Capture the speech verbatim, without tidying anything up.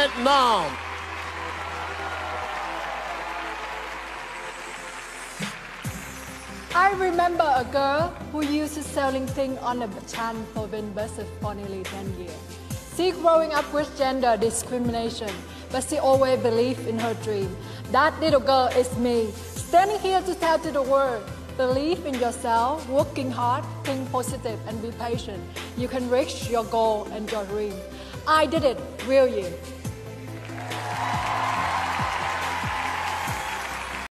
Vietnam. I remember a girl who used to selling things on a chance for win buses for nearly ten years. She growing up with gender discrimination, but she always believed in her dream. That little girl is me, standing here to tell to the world, believe in yourself, working hard, think positive, and be patient. You can reach your goal and your dream. I did it, will you?